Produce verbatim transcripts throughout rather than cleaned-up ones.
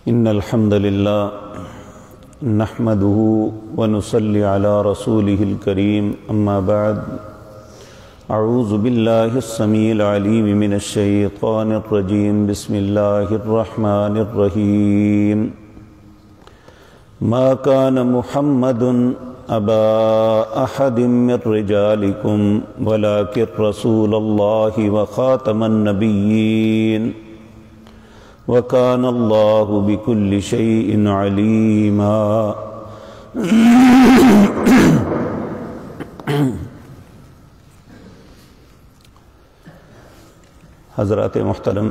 ان الحمد للہ نحمده ونصلی علی رسوله الکریم اما بعد اعوذ باللہ السمیع العلیم من الشیطان الرجیم بسم اللہ الرحمن الرحیم ما کان محمد ابا احد من رجالکم ولکن رسول اللہ وخاتم النبیین وَكَانَ اللَّهُ بِكُلِّ شَيْءٍ عَلِيمًا۔ حضرات محترم،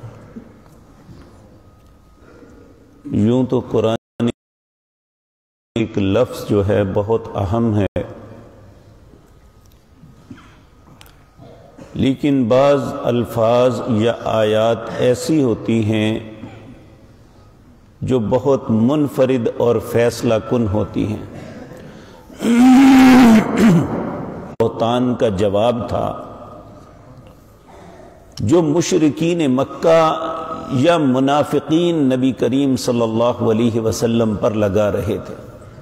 یوں تو قرآن ایک لفظ جو ہے بہت اہم ہے، لیکن بعض الفاظ یا آیات ایسی ہوتی ہیں جو بہت منفرد اور فیصلہ کن ہوتی ہیں۔ بہتان کا جواب تھا جو مشرکین مکہ یا منافقین نبی کریم صلی اللہ علیہ وسلم پر لگا رہے تھے۔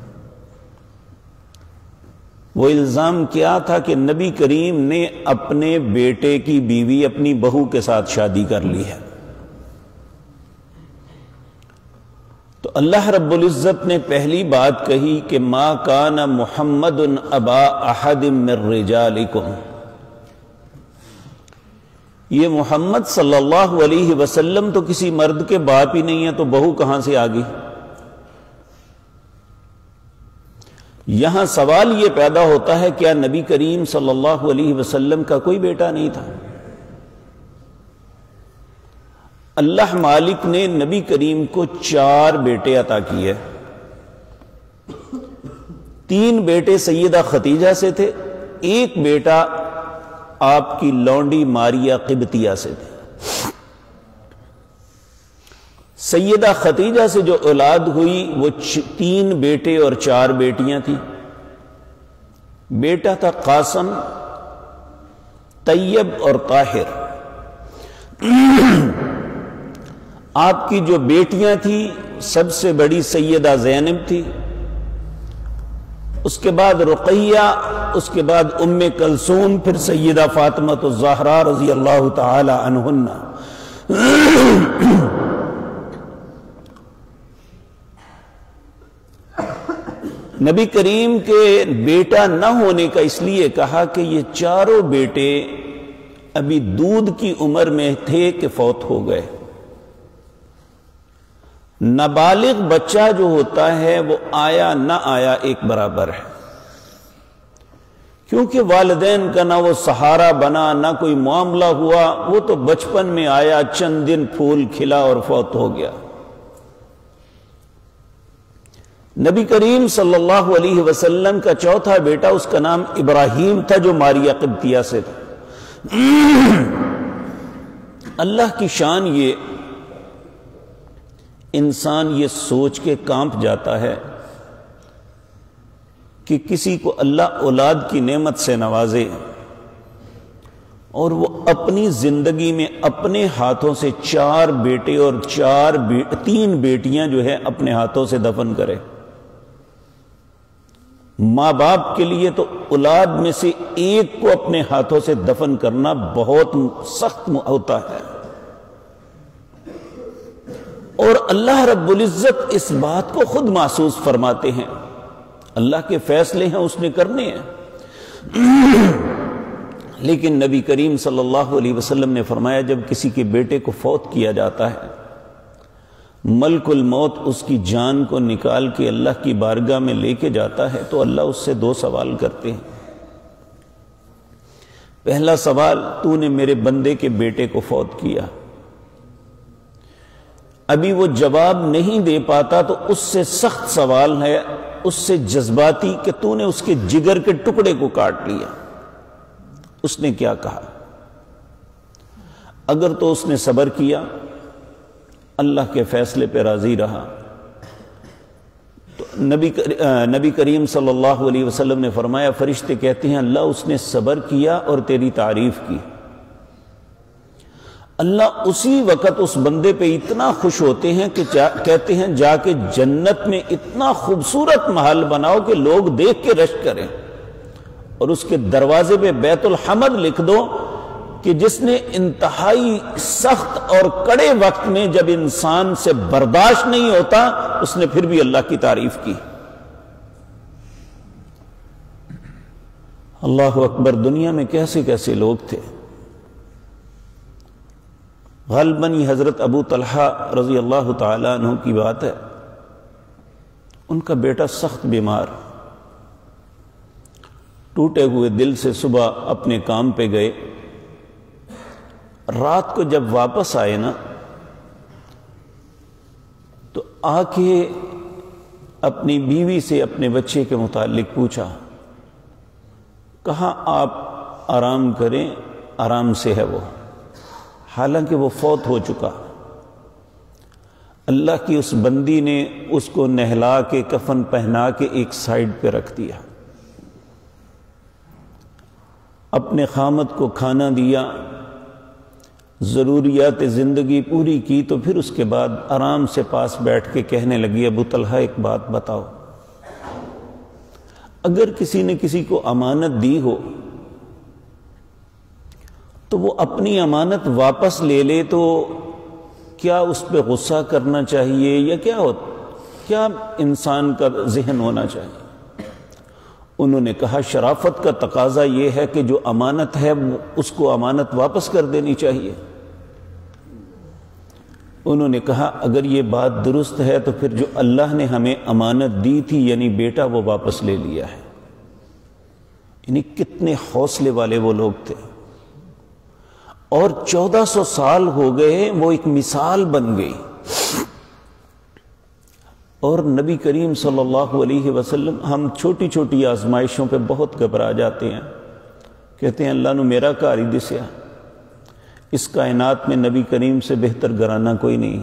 وہ الزام کیا تھا کہ نبی کریم نے اپنے بیٹے کی بیوی اپنی بہو کے ساتھ شادی کر لی ہے۔ تو اللہ رب العزت نے پہلی بات کہی کہ ما کان محمد ابا احد من رجالکم، یہ محمد صلی اللہ علیہ وسلم تو کسی مرد کے باپ ہی نہیں ہے، تو بہو کہاں سے آ گئی؟ یہاں سوال یہ پیدا ہوتا ہے کیا نبی کریم صلی اللہ علیہ وسلم کا کوئی بیٹا نہیں تھا؟ اللہ مالک نے نبی کریم کو چار بیٹے عطا کیے۔ تین بیٹے سیدہ ختیجہ سے تھے، ایک بیٹا آپ کی لونڈی ماریا قبطیہ سے تھے۔ سیدہ ختیجہ سے جو اولاد ہوئی وہ تین بیٹے اور چار بیٹیاں تھیں۔ بیٹا تھا قاسم، طیب اور طاہر۔ آپ کی جو بیٹیاں تھیں سب سے بڑی سیدہ زینب تھی، اس کے بعد رقیہ، اس کے بعد ام کلثوم، پھر سیدہ فاطمہ الزہرا رضی اللہ تعالی عنہن۔ نبی کریم کے بیٹا نہ ہونے کا اس لیے کہا کہ یہ چاروں بیٹے ابھی دودھ کی عمر میں تھے کہ فوت ہو گئے۔ نابالغ بچہ جو ہوتا ہے وہ آیا نہ آیا ایک برابر ہے، کیونکہ والدین کا نہ وہ سہارا بنا نہ کوئی معاملہ ہوا، وہ تو بچپن میں آیا، چند دن پھول کھلا اور فوت ہو گیا۔ نبی کریم صلی اللہ علیہ وسلم کا چوتھا بیٹا، اس کا نام ابراہیم تھا جو ماریا قبطیہ سے تھا۔ اللہ کی شان یہ، انسان یہ سوچ کے کانپ جاتا ہے کہ کسی کو اللہ اولاد کی نعمت سے نوازے اور وہ اپنی زندگی میں اپنے ہاتھوں سے چار بیٹے اور چار بی... تین بیٹیاں جو ہے اپنے ہاتھوں سے دفن کرے۔ ماں باپ کے لیے تو اولاد میں سے ایک کو اپنے ہاتھوں سے دفن کرنا بہت سخت ہوتا ہے، اور اللہ رب العزت اس بات کو خود محسوس فرماتے ہیں۔ اللہ کے فیصلے ہیں، اس نے کرنے ہیں۔ لیکن نبی کریم صلی اللہ علیہ وسلم نے فرمایا جب کسی کے بیٹے کو فوت کیا جاتا ہے، ملک الموت اس کی جان کو نکال کے اللہ کی بارگاہ میں لے کے جاتا ہے، تو اللہ اس سے دو سوال کرتے ہیں۔ پہلا سوال، تو نے میرے بندے کے بیٹے کو فوت کیا۔ ابھی وہ جواب نہیں دے پاتا تو اس سے سخت سوال ہے، اس سے جذباتی، کہ تو نے اس کے جگر کے ٹکڑے کو کاٹ لیا۔ اس نے کیا کہا؟ اگر تو اس نے صبر کیا، اللہ کے فیصلے پہ راضی رہا، تو نبی نبی کریم صلی اللہ علیہ وسلم نے فرمایا، فرشتے کہتے ہیں اللہ اس نے صبر کیا اور تیری تعریف کی۔ اللہ اسی وقت اس بندے پہ اتنا خوش ہوتے ہیں کہ کہتے ہیں جا کے جنت میں اتنا خوبصورت محل بناؤ کہ لوگ دیکھ کے رشک کریں، اور اس کے دروازے پہ بیت الحمد لکھ دو کہ جس نے انتہائی سخت اور کڑے وقت میں جب انسان سے برداشت نہیں ہوتا اس نے پھر بھی اللہ کی تعریف کی۔ اللہ اکبر، دنیا میں کیسے کیسے لوگ تھے۔ غالباً یہ حضرت ابو طلحہ رضی اللہ تعالیٰ عنہ کی بات ہے، ان کا بیٹا سخت بیمار، ٹوٹے ہوئے دل سے صبح اپنے کام پہ گئے، رات کو جب واپس آئے نا تو آ کے اپنی بیوی سے اپنے بچے کے متعلق پوچھا، کہا آپ آرام کریں، آرام سے ہے وہ، حالانکہ وہ فوت ہو چکا۔ اللہ کی اس بندی نے اس کو نہلا کے کفن پہنا کے ایک سائیڈ پہ رکھ دیا، اپنے خامد کو کھانا دیا، ضروریات زندگی پوری کی، تو پھر اس کے بعد آرام سے پاس بیٹھ کے کہنے لگی، ابو طلحہ ایک بات بتاؤ، اگر کسی نے کسی کو امانت دی ہو تو وہ اپنی امانت واپس لے لے تو کیا اس پہ غصہ کرنا چاہیے یا کیا ہو کیا انسان کا ذہن ہونا چاہیے؟ انہوں نے کہا شرافت کا تقاضا یہ ہے کہ جو امانت ہے اس کو امانت واپس کر دینی چاہیے۔ انہوں نے کہا اگر یہ بات درست ہے تو پھر جو اللہ نے ہمیں امانت دی تھی یعنی بیٹا وہ واپس لے لیا ہے۔ یعنی کتنے حوصلے والے وہ لوگ تھے، اور چودہ سو سال ہو گئے، وہ ایک مثال بن گئی۔ اور نبی کریم صلی اللہ علیہ وسلم، ہم چھوٹی چھوٹی آزمائشوں پہ بہت گھبرا جاتے ہیں، کہتے ہیں اللہ نو میرا گھر ہی دسیا، اس کائنات میں نبی کریم سے بہتر گھرانہ کوئی نہیں۔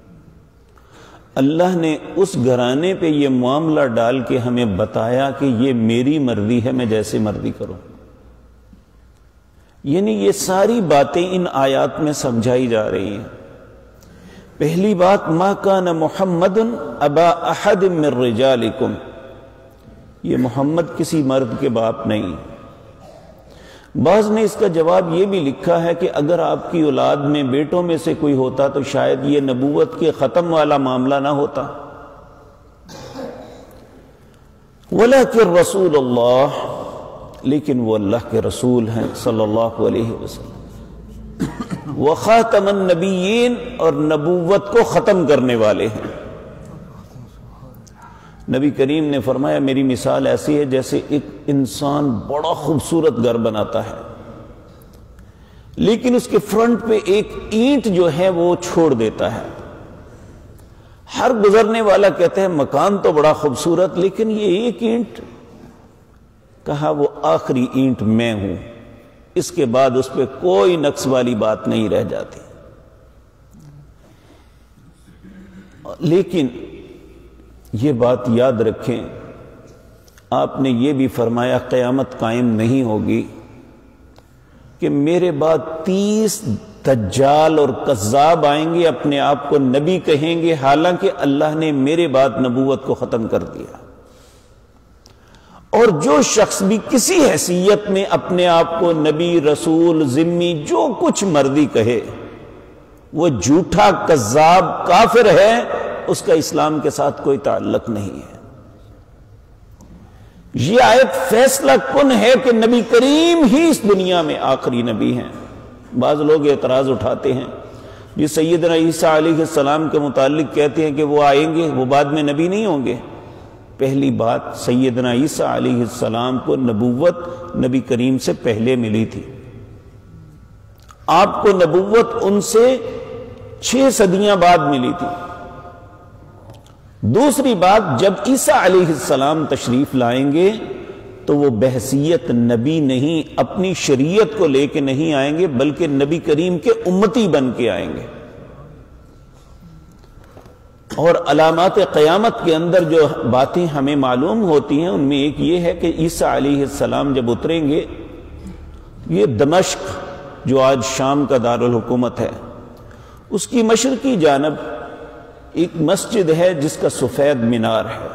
اللہ نے اس گھرانے پہ یہ معاملہ ڈال کے ہمیں بتایا کہ یہ میری مرضی ہے، میں جیسے مرضی کروں۔ یعنی یہ ساری باتیں ان آیات میں سمجھائی جا رہی ہیں۔ پہلی بات، ما کان محمد ابا احد من رجالکم، یہ محمد کسی مرد کے باپ نہیں۔ بعض نے اس کا جواب یہ بھی لکھا ہے کہ اگر آپ کی اولاد میں بیٹوں میں سے کوئی ہوتا تو شاید یہ نبوت کے ختم والا معاملہ نہ ہوتا۔ ولیکن رسول اللہ، لیکن وہ اللہ کے رسول ہیں صلی اللہ علیہ وسلم، وخاتم النبیین، اور نبوت کو ختم کرنے والے ہیں۔ نبی کریم نے فرمایا میری مثال ایسی ہے جیسے ایک انسان بڑا خوبصورت گھر بناتا ہے، لیکن اس کے فرنٹ پہ ایک اینٹ جو ہے وہ چھوڑ دیتا ہے۔ ہر گزرنے والا کہتا ہے مکان تو بڑا خوبصورت، لیکن یہ ایک اینٹ، کہا وہ آخری اینٹ میں ہوں، اس کے بعد اس پہ کوئی نقص والی بات نہیں رہ جاتی۔ لیکن یہ بات یاد رکھیں، آپ نے یہ بھی فرمایا قیامت قائم نہیں ہوگی کہ میرے بعد تیس دجال اور کذاب آئیں گے، اپنے آپ کو نبی کہیں گے، حالانکہ اللہ نے میرے بعد نبوت کو ختم کر دیا۔ اور جو شخص بھی کسی حیثیت میں اپنے آپ کو نبی، رسول، ذمی، جو کچھ مرضی کہے، وہ جھوٹا، کذاب، کافر ہے، اس کا اسلام کے ساتھ کوئی تعلق نہیں ہے۔ یہ آیت فیصلہ کن ہے کہ نبی کریم ہی اس دنیا میں آخری نبی ہیں۔ بعض لوگ اعتراض اٹھاتے ہیں، یہ سیدنا عیسیٰ علیہ السلام کے متعلق کہتے ہیں کہ وہ آئیں گے، وہ بعد میں نبی نہیں ہوں گے۔ پہلی بات، سیدنا عیسیٰ علیہ السلام کو نبوت نبی کریم سے پہلے ملی تھی، آپ کو نبوت ان سے چھ صدیاں بعد ملی تھی۔ دوسری بات، جب عیسیٰ علیہ السلام تشریف لائیں گے تو وہ بحیثیت نبی نہیں، اپنی شریعت کو لے کے نہیں آئیں گے، بلکہ نبی کریم کے امتی بن کے آئیں گے۔ اور علامات قیامت کے اندر جو باتیں ہمیں معلوم ہوتی ہیں ان میں ایک یہ ہے کہ عیسیٰ علیہ السلام جب اتریں گے، یہ دمشق جو آج شام کا دارالحکومت ہے، اس کی مشرقی جانب ایک مسجد ہے جس کا سفید مینار ہے۔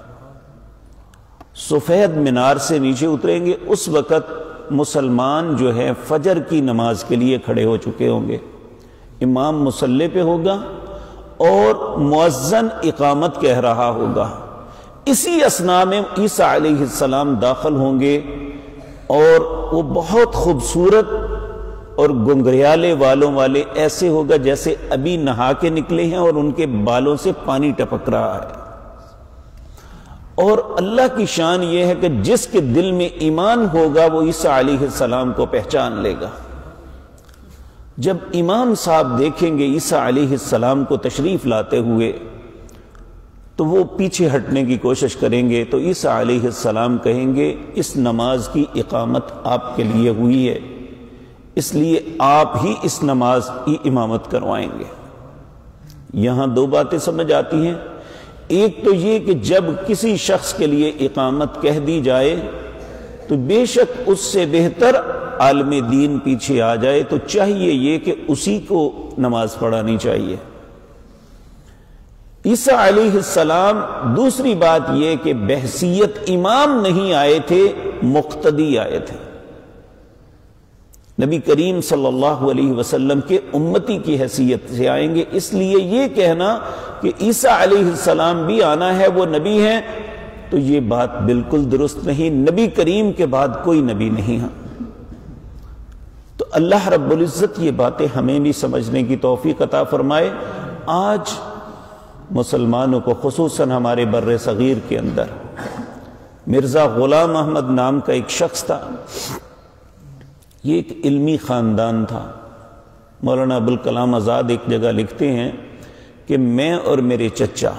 سفید مینار سے نیچے اتریں گے، اس وقت مسلمان جو ہے فجر کی نماز کے لیے کھڑے ہو چکے ہوں گے، امام مصلی پہ ہوگا اور مؤذن اقامت کہہ رہا ہوگا۔ اسی اثناء میں عیسیٰ علیہ السلام داخل ہوں گے اور وہ بہت خوبصورت اور گنگریالے والوں والے ایسے ہوگا جیسے ابھی نہا کے نکلے ہیں اور ان کے بالوں سے پانی ٹپک رہا ہے۔ اور اللہ کی شان یہ ہے کہ جس کے دل میں ایمان ہوگا وہ عیسیٰ علیہ السلام کو پہچان لے گا۔ جب امام صاحب دیکھیں گے عیسیٰ علیہ السلام کو تشریف لاتے ہوئے تو وہ پیچھے ہٹنے کی کوشش کریں گے، تو عیسیٰ علیہ السلام کہیں گے اس نماز کی اقامت آپ کے لیے ہوئی ہے، اس لیے آپ ہی اس نماز کی امامت کروائیں گے۔ یہاں دو باتیں سمجھ آتی ہیں، ایک تو یہ کہ جب کسی شخص کے لیے اقامت کہہ دی جائے تو بے شک اس سے بہتر عالم دین پیچھے آ جائے تو چاہیے یہ کہ اسی کو نماز پڑھانی چاہیے۔ عیسیٰ علیہ السلام دوسری بات یہ کہ بحثیت امام نہیں آئے تھے، مقتدی آئے تھے، نبی کریم صلی اللہ علیہ وسلم کے امتی کی حیثیت سے آئیں گے۔ اس لیے یہ کہنا کہ عیسیٰ علیہ السلام بھی آنا ہے، وہ نبی ہیں، تو یہ بات بالکل درست نہیں۔ نبی کریم کے بعد کوئی نبی نہیں ہے۔ تو اللہ رب العزت یہ باتیں ہمیں بھی سمجھنے کی توفیق عطا فرمائے۔ آج مسلمانوں کو خصوصاً ہمارے بر صغیر کے اندر مرزا غلام احمد نام کا ایک شخص تھا، یہ ایک علمی خاندان تھا۔ مولانا ابوالکلام آزاد ایک جگہ لکھتے ہیں کہ میں اور میرے چچا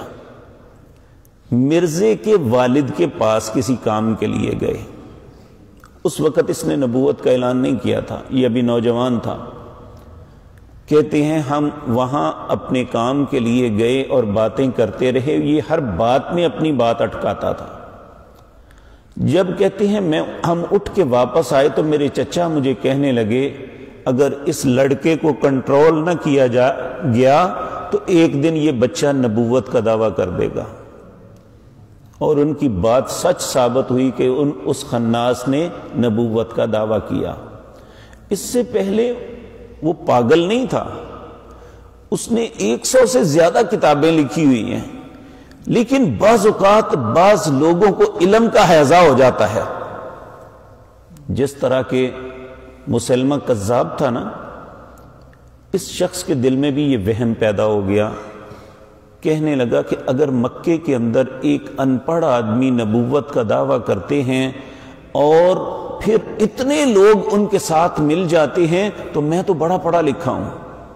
مرزے کے والد کے پاس کسی کام کے لیے گئے۔ اس وقت اس نے نبوت کا اعلان نہیں کیا تھا، یہ ابھی نوجوان تھا۔ کہتے ہیں ہم وہاں اپنے کام کے لیے گئے اور باتیں کرتے رہے، یہ ہر بات میں اپنی بات اٹکاتا تھا۔ جب کہتے ہیں میں ہم اٹھ کے واپس آئے تو میرے چچا مجھے کہنے لگے اگر اس لڑکے کو کنٹرول نہ کیا جا گیا تو ایک دن یہ بچہ نبوت کا دعویٰ کر دے گا۔ اور ان کی بات سچ ثابت ہوئی کہ ان اس خناس نے نبوت کا دعویٰ کیا۔ اس سے پہلے وہ پاگل نہیں تھا، اس نے ایک سو سے زیادہ کتابیں لکھی ہوئی ہیں، لیکن بعض اوقات بعض لوگوں کو علم کا ہیضہ ہو جاتا ہے، جس طرح کہ مسلمہ کذاب تھا نا، اس شخص کے دل میں بھی یہ وہم پیدا ہو گیا، کہنے لگا کہ اگر مکے کے اندر ایک ان پڑھ آدمی نبوت کا دعویٰ کرتے ہیں اور پھر اتنے لوگ ان کے ساتھ مل جاتے ہیں تو میں تو بڑا پڑھا لکھا ہوں۔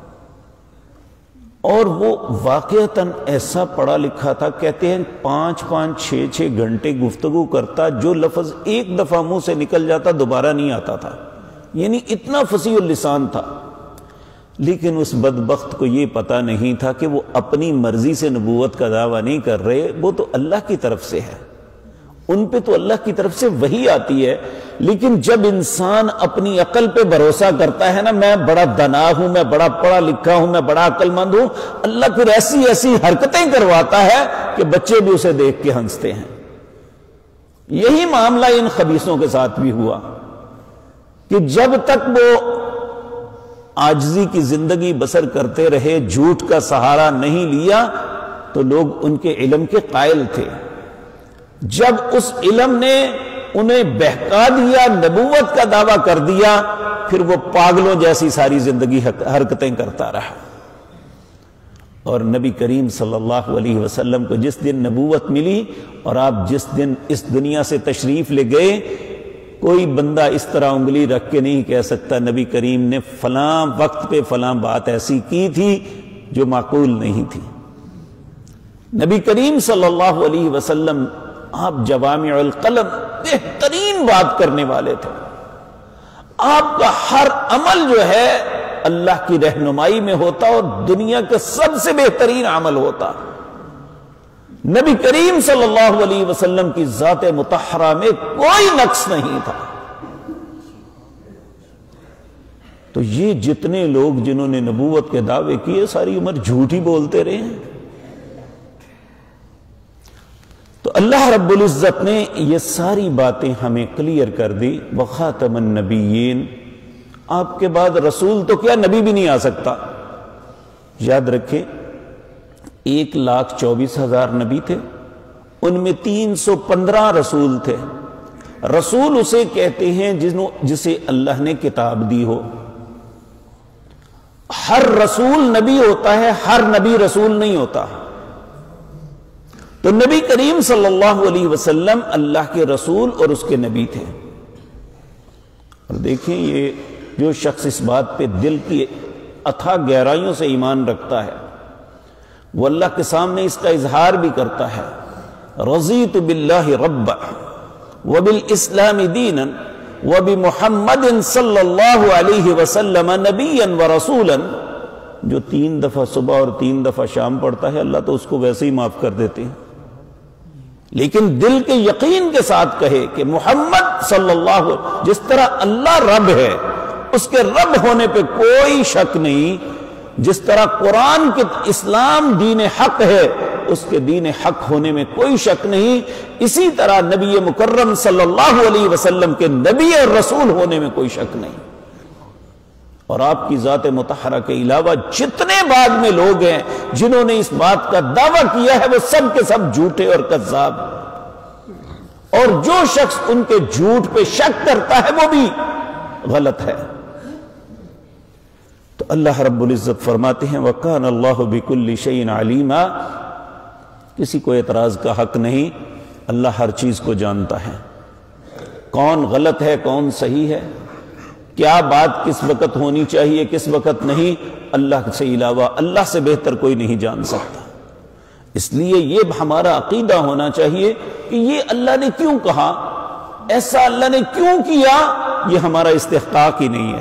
اور وہ واقعتاً ایسا پڑھا لکھا تھا، کہتے ہیں پانچ پانچ چھ چھ گھنٹے گفتگو کرتا، جو لفظ ایک دفعہ منہ سے نکل جاتا دوبارہ نہیں آتا تھا، یعنی اتنا فصیح اللسان تھا۔ لیکن اس بدبخت کو یہ پتا نہیں تھا کہ وہ اپنی مرضی سے نبوت کا دعویٰ نہیں کر رہے، وہ تو اللہ کی طرف سے ہے، ان پہ تو اللہ کی طرف سے وحی آتی ہے۔ لیکن جب انسان اپنی عقل پہ بھروسہ کرتا ہے نا، میں بڑا دانا ہوں، میں بڑا پڑھا لکھا ہوں، میں بڑا عقل مند ہوں، اللہ پھر ایسی ایسی حرکتیں کرواتا ہے کہ بچے بھی اسے دیکھ کے ہنستے ہیں۔ یہی معاملہ ان خبیثوں کے ساتھ بھی ہوا کہ جب تک وہ عاجزی کی زندگی بسر کرتے رہے، جھوٹ کا سہارا نہیں لیا، تو لوگ ان کے علم کے قائل تھے۔ جب اس علم نے انہیں بہکا دیا، نبوت کا دعویٰ کر دیا، پھر وہ پاگلوں جیسی ساری زندگی حرکتیں کرتا رہا۔ اور نبی کریم صلی اللہ علیہ وسلم کو جس دن نبوت ملی اور آپ جس دن اس دنیا سے تشریف لے گئے، کوئی بندہ اس طرح انگلی رکھ کے نہیں کہہ سکتا نبی کریم نے فلاں وقت پہ فلاں بات ایسی کی تھی جو معقول نہیں تھی۔ نبی کریم صلی اللہ علیہ وسلم آپ جوامع القلم بہترین بات کرنے والے تھے۔ آپ کا ہر عمل جو ہے اللہ کی رہنمائی میں ہوتا اور دنیا کا سب سے بہترین عمل ہوتا۔ نبی کریم صلی اللہ علیہ وسلم کی ذات مطہرہ میں کوئی نقص نہیں تھا۔ تو یہ جتنے لوگ جنہوں نے نبوت کے دعوے کیے ساری عمر جھوٹ ہی بولتے رہے ہیں۔ تو اللہ رب العزت نے یہ ساری باتیں ہمیں کلیئر کر دی۔ وخاتم النبیین، آپ کے بعد رسول تو کیا نبی بھی نہیں آ سکتا۔ یاد رکھیں ایک لاکھ چوبیس ہزار نبی تھے، ان میں تین سو پندرہ رسول تھے۔ رسول اسے کہتے ہیں جسے اللہ نے کتاب دی ہو۔ ہر رسول نبی ہوتا ہے، ہر نبی رسول نہیں ہوتا۔ تو نبی کریم صلی اللہ علیہ وسلم اللہ کے رسول اور اس کے نبی تھے۔ اور دیکھیں یہ جو شخص اس بات پہ دل کی اتھا گہرائیوں سے ایمان رکھتا ہے وہ اللہ کے سامنے اس کا اظہار بھی کرتا ہے، رضیت باللہ ربا وبالاسلام دینا وبمحمد صلی اللہ علیہ وسلم نبیا ورسولا۔ جو تین دفعہ صبح اور تین دفعہ شام پڑھتا ہے اللہ تو اس کو ویسے ہی معاف کر دیتے ہیں، لیکن دل کے یقین کے ساتھ کہے کہ محمد صلی اللہ علیہ وسلم، جس طرح اللہ رب ہے اس کے رب ہونے پہ کوئی شک نہیں، جس طرح قرآن کے اسلام دین حق ہے اس کے دین حق ہونے میں کوئی شک نہیں، اسی طرح نبی مکرم صلی اللہ علیہ وسلم کے نبی اور رسول ہونے میں کوئی شک نہیں۔ اور آپ کی ذات مطہرہ کے علاوہ جتنے بعد میں لوگ ہیں جنہوں نے اس بات کا دعویٰ کیا ہے وہ سب کے سب جھوٹے اور کذاب، اور جو شخص ان کے جھوٹ پہ شک کرتا ہے وہ بھی غلط ہے۔ تو اللہ رب العزت فرماتے ہیں وَكَانَ اللَّهُ بِكُلِّ شَيْءٍ عَلِيمًا، کسی کو اعتراض کا حق نہیں، اللہ ہر چیز کو جانتا ہے، کون غلط ہے کون صحیح ہے، کیا بات کس وقت ہونی چاہیے کس وقت نہیں، اللہ سے علاوہ اللہ سے بہتر کوئی نہیں جان سکتا۔ اس لیے یہ ہمارا عقیدہ ہونا چاہیے کہ یہ اللہ نے کیوں کہا، ایسا اللہ نے کیوں کیا، یہ ہمارا استحقاق ہی نہیں ہے۔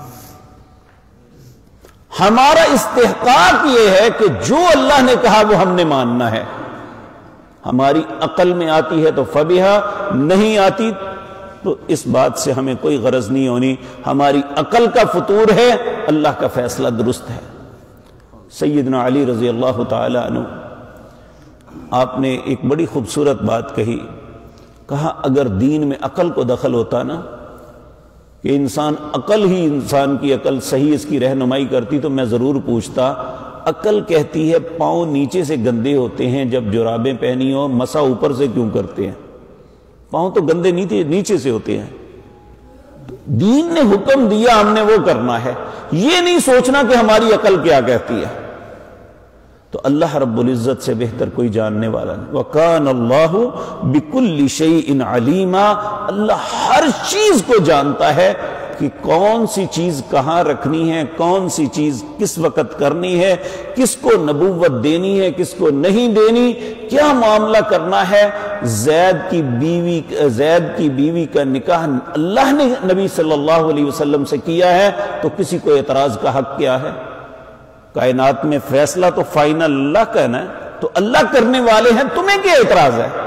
ہمارا استحقاق یہ ہے کہ جو اللہ نے کہا وہ ہم نے ماننا ہے۔ ہماری عقل میں آتی ہے تو فبہا، نہیں آتی تو اس بات سے ہمیں کوئی غرض نہیں ہونی، ہماری عقل کا فطور ہے، اللہ کا فیصلہ درست ہے۔ سیدنا علی رضی اللہ تعالی عنہ آپ نے ایک بڑی خوبصورت بات کہی، کہا اگر دین میں عقل کو دخل ہوتا نا کہ انسان عقل ہی انسان کی عقل صحیح اس کی رہنمائی کرتی تو میں ضرور پوچھتا، عقل کہتی ہے پاؤں نیچے سے گندے ہوتے ہیں جب جرابیں پہنی ہو، مسا اوپر سے کیوں کرتے ہیں، پاؤں تو گندے نیچے سے ہوتے ہیں۔ دین نے حکم دیا ہم نے وہ کرنا ہے، یہ نہیں سوچنا کہ ہماری عقل کیا کہتی ہے۔ تو اللہ رب العزت سے بہتر کوئی جاننے والا نہیں۔ وَكَانَ اللَّهُ بِكُلِّ شَيْءٍ عَلِيمًا، اللہ ہر چیز کو جانتا ہے کہ کون سی چیز کہاں رکھنی ہے، کون سی چیز کس وقت کرنی ہے، کس کو نبوت دینی ہے کس کو نہیں دینی، کیا معاملہ کرنا ہے۔ زید کی بیوی زید کی بیوی کا نکاح اللہ نے نبی صلی اللہ علیہ وسلم سے کیا ہے تو کسی کو اعتراض کا حق کیا ہے؟ کائنات میں فیصلہ تو فائنل اللہ کا ہے نا، تو اللہ کرنے والے ہیں، تمہیں کیا اعتراض ہے؟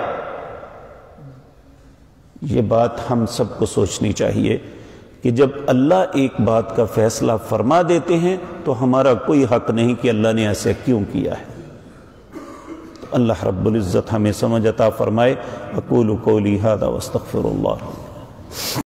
یہ بات ہم سب کو سوچنی چاہیے کہ جب اللہ ایک بات کا فیصلہ فرما دیتے ہیں تو ہمارا کوئی حق نہیں کہ اللہ نے ایسے کیوں کیا ہے۔ تو اللہ رب العزت ہمیں سمجھ عطا فرمائے۔ اقول قولی ھذا واستغفر اللہ۔